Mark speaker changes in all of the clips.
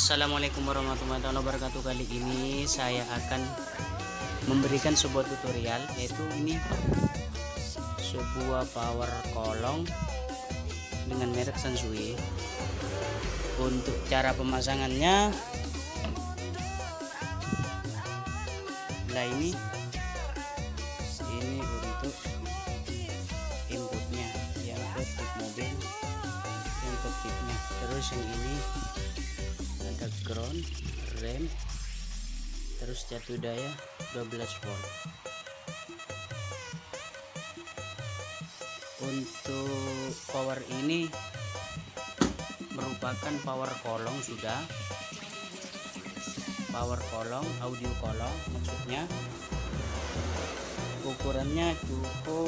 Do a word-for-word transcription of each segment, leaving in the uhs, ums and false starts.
Speaker 1: Assalamualaikum warahmatullahi wabarakatuh. Kali ini saya akan memberikan sebuah tutorial, yaitu ini sebuah power kolong dengan merek Sansui. Untuk cara pemasangannya, nah ini ini untuk inputnya yang ke tip mobil, yang ke tipnya. Terus yang ini ada ground, rem, terus jatuh daya dua belas volt. Untuk power ini merupakan power kolong, sudah power kolong, audio kolong maksudnya. Ukurannya cukup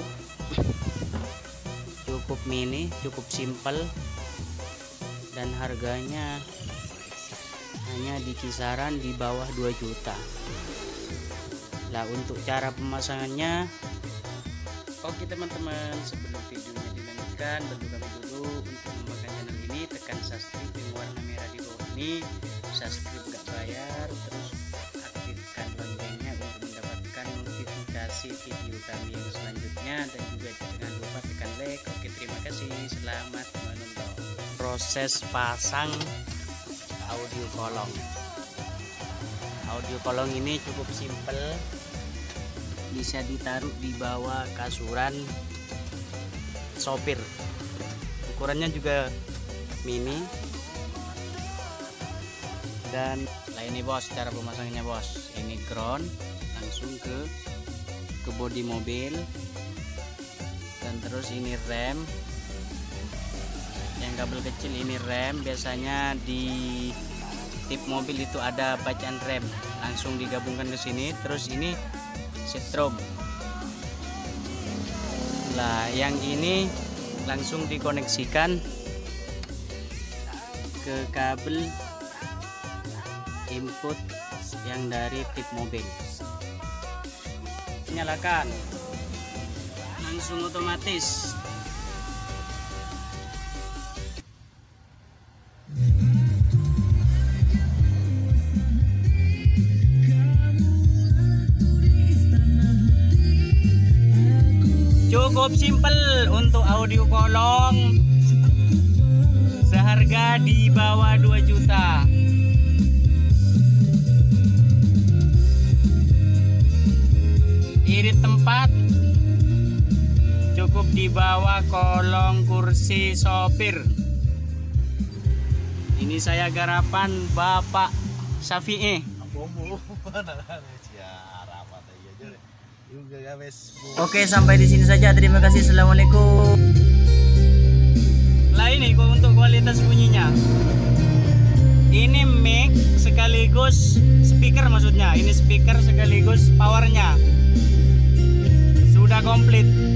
Speaker 1: cukup mini, cukup simple, dan harganya hanya di kisaran di bawah dua juta. Nah, untuk cara pemasangannya, oke teman-teman, sebelum videonya dilanjutkan, bantu kami dulu untuk memakan channel ini, tekan subscribe yang warna merah di bawah ini, subscribe gak bayar, terus aktifkan loncengnya untuk mendapatkan notifikasi video kami yang selanjutnya, dan juga jangan lupa tekan like. Oke, terima kasih, selamat menonton. Proses pasang audio kolong. Audio kolong ini cukup simple, bisa ditaruh di bawah kasuran sopir. Ukurannya juga mini. Dan nah ini bos, cara pemasangannya bos. Ini ground langsung ke ke bodi mobil, dan terus ini rem. Yang kabel kecil ini rem, biasanya di tip mobil itu ada bacaan rem, langsung digabungkan ke sini. Terus ini setrum. Lah yang ini langsung dikoneksikan ke kabel input yang dari tip mobil. Nyalakan, langsung otomatis. Cukup simple untuk audio kolong, seharga di bawah dua juta. Irit tempat cukup di bawah kolong kursi sopir. Ini saya garapan Bapak Syafi'i. Oke, sampai di sini saja. Terima kasih. Assalamualaikum. Lah ini kok untuk kualitas bunyinya. Ini mic sekaligus speaker, maksudnya. Ini speaker sekaligus powernya. Sudah komplit.